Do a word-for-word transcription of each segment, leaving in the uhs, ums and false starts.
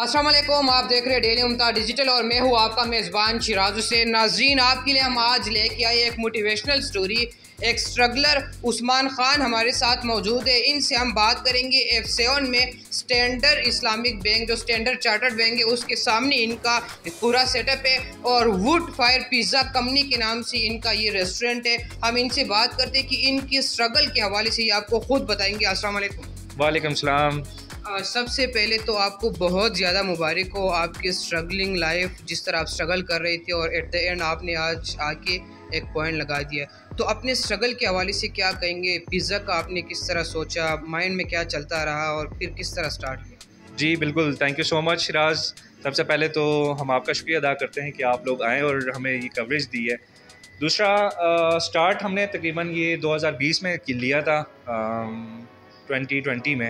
अस्सलाम वालेकुम, आप देख रहे हैं डेली उम्ता डिजिटल और मैं हूँ आपका मेज़बान शिराज हुसैन। नाज़रीन, आपके लिए हम आज लेके आए एक मोटिवेशनल स्टोरी। एक स्ट्रगलर उस्मान खान हमारे साथ मौजूद है। इनसे हम बात करेंगे एफ सेवन में स्टैंडर्ड इस्लामिक बैंक, जो स्टैंडर्ड चार्टर्ड बैंक है, उसके सामने इनका पूरा सेटअप है और वुड फायर पिज़्ज़ा कंपनी के नाम से इनका ये रेस्टोरेंट है। हम इनसे बात करते हैं कि इनकी स्ट्रगल के हवाले से ये आपको खुद बताएंगे। अस्सलाम वालेकुम। वालेकुम सलाम। आ, सबसे पहले तो आपको बहुत ज़्यादा मुबारक हो आपकी स्ट्रगलिंग लाइफ, जिस तरह आप स्ट्रगल कर रहे थे और एट द एंड आपने आज आके एक पॉइंट लगा दिया। तो अपने स्ट्रगल के हवाले से क्या कहेंगे? पिज़्ज़ा का आपने किस तरह सोचा, माइंड में क्या चलता रहा और फिर किस तरह स्टार्ट किया? जी बिल्कुल, thank you so much Shiraz. सबसे पहले तो हम आपका शुक्रिया अदा करते हैं कि आप लोग आए और हमें ये कवरेज दी है। दूसरा, आ, स्टार्ट हमने तकरीबन ये दो हज़ार बीस में लिया था, ट्वेंटी ट्वेंटी में।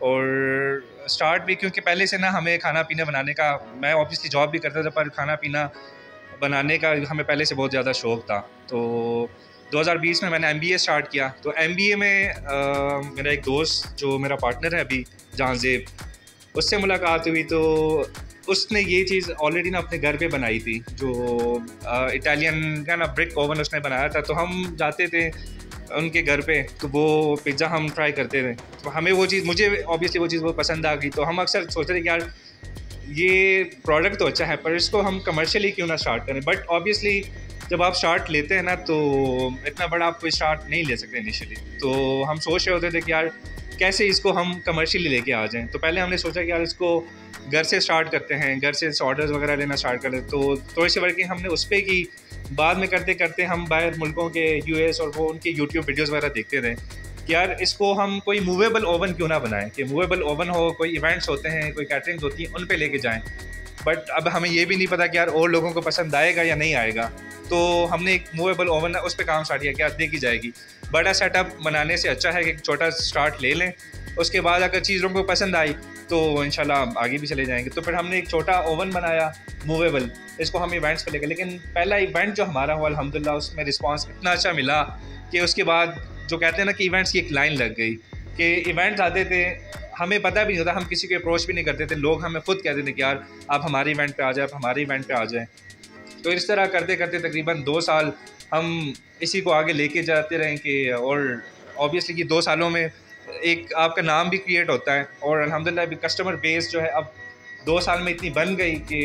और स्टार्ट भी क्योंकि पहले से ना हमें खाना पीना बनाने का, मैं ऑब्वियसली जॉब भी करता था पर खाना पीना बनाने का हमें पहले से बहुत ज़्यादा शौक़ था। तो दो हज़ार बीस में मैंने एम बी ए स्टार्ट किया। तो एम बी ए में आ, मेरा एक दोस्त जो मेरा पार्टनर है अभी, जहांजेब, उससे मुलाकात हुई। तो उसने ये चीज़ ऑलरेडी ना अपने घर पे बनाई थी, जो इटालियन का ना ब्रिक ओवन उसने बनाया था। तो हम जाते थे उनके घर पे, तो वो पिज़्ज़ा हम ट्राई करते थे। तो हमें वो चीज़, मुझे ऑब्वियसली वो चीज़ बहुत पसंद आ गई। तो हम अक्सर सोचते थे कि यार ये प्रोडक्ट तो अच्छा है पर इसको हम कमर्शियली क्यों ना स्टार्ट करें। बट ऑब्वियसली जब आप स्टार्ट लेते हैं ना, तो इतना बड़ा आप कोई स्टार्ट नहीं ले सकते इनिशियली। तो हम सोच रहे होते थे कि यार कैसे इसको हम कमर्शियली लेके आ जाएं। तो पहले हमने सोचा कि यार इसको घर से स्टार्ट करते हैं, घर से ऑर्डर्स वगैरह लेना स्टार्ट कर लें। तो थोड़ी सी वर्किंग हमने उस पर की। बाद में करते करते हम बाहर मुल्कों के यूएस और वो उनके यूट्यूब वीडियोस वगैरह देखते थे कि यार इसको हम कोई मूवेबल ओवन क्यों ना बनाएं, कि मूवेबल ओवन हो, कोई इवेंट्स होते हैं, कोई कैटरिंग्स होती हैं, उन पे लेके जाएं। बट अब हमें ये भी नहीं पता कि यार और लोगों को पसंद आएगा या नहीं आएगा। तो हमने एक मूवेबल ओवन है उस पर काम स्टार्ट किया, क्या देखी जाएगी। बड़ा सेटअप बनाने से अच्छा है कि एक छोटा स्टार्ट ले लें, उसके बाद अगर चीज़ लोगों को पसंद आई तो इंशाल्लाह आगे भी चले जाएंगे। तो फिर हमने एक छोटा ओवन बनाया मूवेबल, इसको हम इवेंट्स पे लेकर। लेकिन पहला इवेंट जो हमारा हुआ अल्हम्दुलिल्लाह उसमें रिस्पांस इतना अच्छा मिला कि उसके बाद जो कहते हैं ना कि इवेंट्स की एक लाइन लग गई कि इवेंट्स आते थे, हमें पता भी नहीं होता, हम किसी को अप्रोच भी नहीं करते थे, लोग हमें खुद कहते थे कि यार आप हमारे इवेंट पे आ जाए, आप हमारे इवेंट पे आ जाएँ। तो इस तरह करते करते तकरीबन दो साल हम इसी को आगे लेके जाते रहें कि, और ऑब्वियसली कि दो सालों में एक आपका नाम भी क्रिएट होता है और अल्हम्दुलिल्लाह भी कस्टमर बेस जो है अब दो साल में इतनी बन गई कि,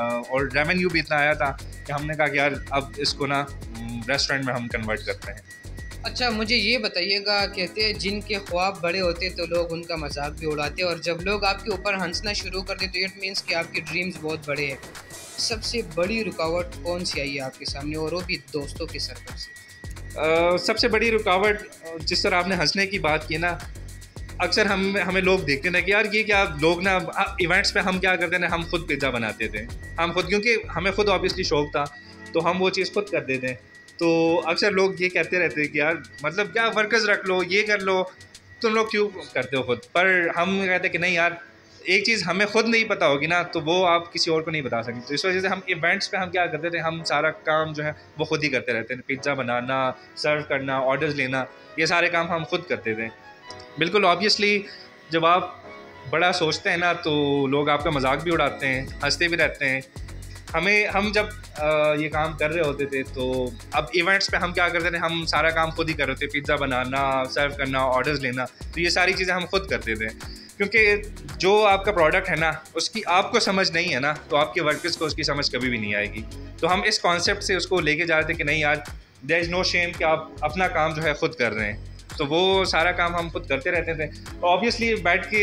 और रेवेन्यू भी इतना आया था कि हमने कहा कि यार अब इसको ना रेस्टोरेंट में हम कन्वर्ट करते हैं। अच्छा, मुझे ये बताइएगा, कहते हैं जिनके ख्वाब बड़े होते तो लोग उनका मजाक भी उड़ाते, और जब लोग आपके ऊपर हंसना शुरू कर देते तो इट मीन्स कि आपके ड्रीम्स बहुत बड़े हैं। सबसे बड़ी रुकावट कौन सी आई है आपके सामने, और वो भी दोस्तों के सर्कल से? Uh, सबसे बड़ी रुकावट, जिस तरह आपने हंसने की बात की ना, अक्सर हम हमें लोग देखते हैं कि यार ये क्या, लोग ना इवेंट्स पे हम क्या करते हैं ना, हम खुद पिज़्ज़ा बनाते थे, हम खुद, क्योंकि हमें खुद ऑब्वियसली शौक था तो हम वो चीज़ खुद कर देते हैं। तो अक्सर लोग ये कहते रहते हैं कि यार मतलब क्या वर्कर्स रख लो, ये कर लो, तुम लोग क्यों करते हो खुद। पर हम कहते हैं कि नहीं यार, एक चीज़ हमें खुद नहीं पता होगी ना तो वो आप किसी और को नहीं बता सकते। तो इस वजह से हम इवेंट्स पे हम क्या करते थे, हम सारा काम जो है वो खुद ही करते रहते हैं। पिज़्ज़ा बनाना, सर्व करना, ऑर्डर्स लेना, ये सारे काम हम खुद करते थे। बिल्कुल ऑब्वियसली जब आप बड़ा सोचते हैं ना तो लोग आपका मजाक भी उड़ाते हैं, हंसते भी रहते हैं। हमें हम जब आ, ये काम कर रहे होते थे तो अब इवेंट्स पे हम क्या करते थे, हम सारा काम खुद ही कर रहे थे, पिज़्ज़ा बनाना, सर्व करना, ऑर्डर्स लेना, तो ये सारी चीज़ें हम खुद करते थे। क्योंकि जो आपका प्रोडक्ट है ना उसकी आपको समझ नहीं है ना, तो आपके वर्कर्स को उसकी समझ कभी भी नहीं आएगी। तो हम इस कॉन्सेप्ट से उसको लेके जा रहे थे कि नहीं यार, देयर इज़ नो शेम कि आप अपना काम जो है खुद कर रहे हैं। तो वो सारा काम हम खुद करते रहते थे। ऑब्वियसली बैठ के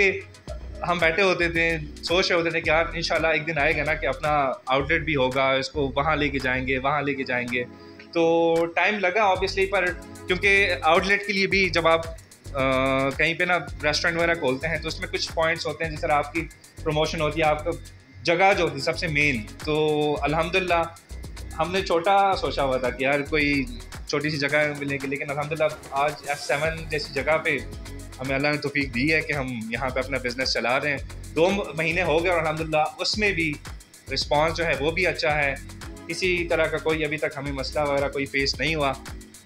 हम बैठे होते थे, सोच रहे होते थे कि यार इंशाल्लाह एक दिन आएगा ना कि अपना आउटलेट भी होगा, इसको वहाँ लेके जाएंगे, वहाँ लेके जाएंगे। तो टाइम लगा ऑब्वियसली, पर क्योंकि आउटलेट के लिए भी जब आप Uh, कहीं पे ना रेस्टोरेंट वगैरह खोलते हैं तो उसमें कुछ पॉइंट्स होते हैं, जिस तरह आपकी प्रमोशन होती है, आपका जगह जो होती है सबसे मेन। तो अल्हम्दुलिल्लाह हमने छोटा सोचा हुआ था कि यार कोई छोटी सी जगह मिलेगी, लेकिन अल्हम्दुलिल्लाह आज एफ सेवन जैसी जगह पे हमें अल्लाह ने तौफीक दी है कि हम यहाँ पे अपना बिज़नेस चला रहे हैं। दो महीने हो गए और अल्हम्दुलिल्लाह उसमें भी रिस्पॉन्स जो है वो भी अच्छा है। किसी तरह का कोई अभी तक हमें मसला वगैरह कोई फेस नहीं हुआ।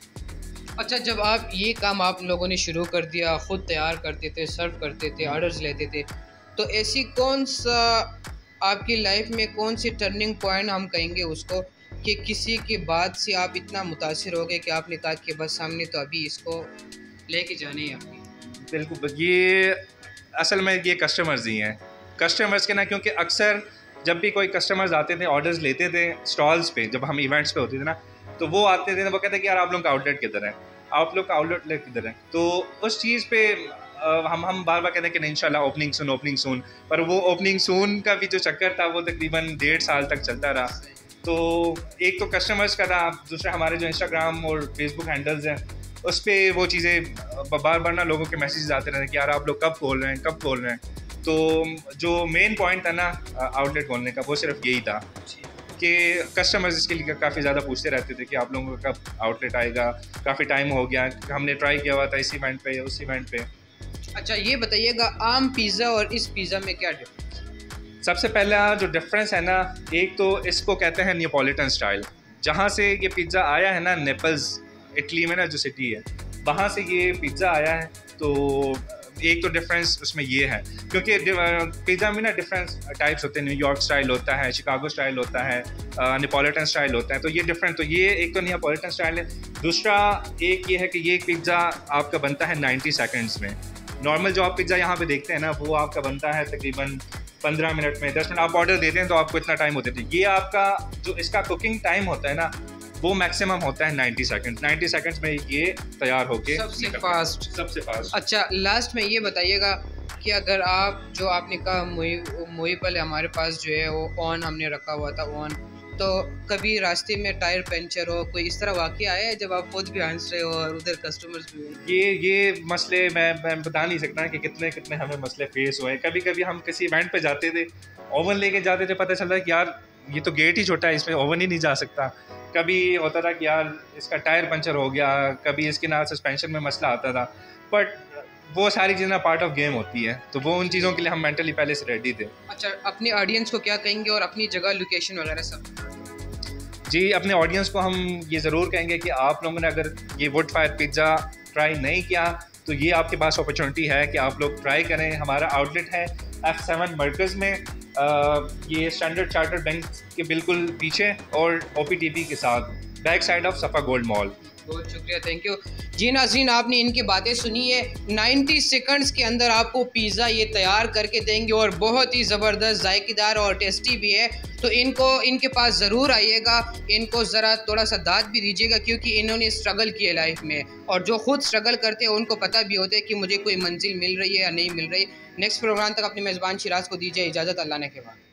अच्छा, जब आप ये काम आप लोगों ने शुरू कर दिया, ख़ुद तैयार करते थे, सर्व करते थे, ऑर्डर्स लेते थे, तो ऐसी कौन सा आपकी लाइफ में कौन सी टर्निंग पॉइंट हम कहेंगे उसको कि किसी की बात से आप इतना मुतासिर हो गए कि आपने कहा कि बस सामने तो अभी इसको लेके जाने ही आपकी? बिल्कुल, ये असल में ये कस्टमर्स ही हैं, कस्टमर्स के ना, क्योंकि अक्सर जब भी कोई कस्टमर्स आते थे, ऑर्डर्स लेते थे स्टॉल्स पे, जब हम इवेंट्स पे होते थे ना, तो वो आते थे, वो कहते कि यार आप लोग का आउटलेट किधर है, आप लोग का आउटलेट किधर है। तो उस चीज़ पे हम हम बार बार कहते हैं कि नहीं इंशाल्लाह ओपनिंग सून ओपनिंग सून, पर वो ओपनिंग सून का भी जो चक्कर था वो तकरीबन डेढ़ साल तक चलता रहा। तो एक तो कस्टमर्स का था, दूसरा हमारे जो इंस्टाग्राम और फेसबुक हैंडल्स हैं उस पर वो चीज़ें बार बार ना लोगों के मैसेजेस आते रहते कि यार आप लोग कब खोल रहे हैं कब खोल रहे हैं। तो जो मेन पॉइंट था ना आउटलेट खोलने का, वो सिर्फ यही था कि कस्टमर्स इसके लिए काफ़ी ज़्यादा पूछते रहते थे कि आप लोगों का कब आउटलेट आएगा, काफ़ी टाइम हो गया, हमने ट्राई किया हुआ था इस इवेंट पे उस इवेंट पे। अच्छा ये बताइएगा, आम पिज़्ज़ा और इस पिज़्ज़ा में क्या डिफरेंस? सबसे पहला जो डिफरेंस है ना, एक तो इसको कहते हैं नेपोलिटन स्टाइल। जहाँ से ये पिज़्ज़ा आया है ना, नेपल्स इटली में ना जो सिटी है, वहाँ से ये पिज़्ज़ा आया है। तो एक तो डिफरेंस उसमें ये है, क्योंकि पिज़्ज़ा में ना डिफरेंट टाइप्स होते हैं, न्यूयॉर्क स्टाइल होता है, शिकागो स्टाइल होता है, नेपोलिटन स्टाइल होता है। तो ये डिफरेंट, तो ये एक तो नेपोलिटन स्टाइल है। दूसरा एक ये है कि ये पिज़्ज़ा आपका बनता है नाइन्टी सेकेंड्स में। नॉर्मल जो आप पिज़्ज़ा यहाँ पे देखते हैं ना, वो आपका बनता है तकरीबन पंद्रह मिनट में, दस मिनट आप ऑर्डर देते हैं तो आपको इतना टाइम होता है। ये आपका जो इसका कुकिंग टाइम होता है ना, वो मैक्सिमम होता है नाइन्टी सेकंड्स। नाइन्टी सेकंड्स में ये तैयार होके सबसे फास्ट सबसे फास्ट। अच्छा लास्ट में ये बताइएगा कि अगर आप जो आपने कहा मुई मुई पल हमारे पास जो है वो ऑन हमने रखा हुआ था ऑन, तो कभी रास्ते में टायर पंचर हो, कोई इस तरह वाक़या आया है जब आप खुद भी हंस रहे हो और उधर कस्टमर्स भी हो? ये ये मसले मैं मैं बता नहीं सकता कि कितने कितने हमें मसले फेस हुए। कभी कभी हम किसी इवेंट पे जाते थे, ओवन लेके जाते थे, पता चलता है कि यार ये तो गेट ही छोटा है, इसमें ओवन ही नहीं जा सकता। कभी होता था कि यार इसका टायर पंचर हो गया, कभी इसके ना सस्पेंशन में मसला आता था। बट वो सारी चीज़ें पार्ट ऑफ गेम होती है, तो वो उन चीज़ों के लिए हम मेंटली पहले से रेडी थे। अच्छा अपनी ऑडियंस को क्या कहेंगे और अपनी जगह लोकेशन वगैरह सब? जी, अपने ऑडियंस को हम ये ज़रूर कहेंगे कि आप लोगों ने अगर ये वुड फायर पिज़्ज़ा ट्राई नहीं किया तो ये आपके पास अपॉर्चुनिटी है कि आप लोग ट्राई करें। हमारा आउटलेट है एफ सेवन मरकज़ में, आ, ये स्टैंडर्ड चार्टर्ड बैंक के बिल्कुल पीछे और ओ पी टी पी के साथ back side of Safa gold mall. बहुत शुक्रिया, थैंक यू जी। नाज़रीन आपने इनकी बातें सुनी है, नाइन्टी सेकंड्स के अंदर आपको पिज़्ज़ा ये तैयार करके देंगे और बहुत ही ज़बरदस्त, जायकेदार और टेस्टी भी है। तो इनको इनके पास ज़रूर आइएगा, इनको ज़रा थोड़ा सा दाद भी दीजिएगा क्योंकि इन्होंने स्ट्रगल किया लाइफ में, और जो खुद स्ट्रगल करते हैं उनको पता भी होता है कि मुझे कोई मंजिल मिल रही है या नहीं मिल रही। नेक्स्ट प्रोग्राम तक अपने मेज़बान शिराज को दीजिए इजाज़त, अल्लाह ने के बाद।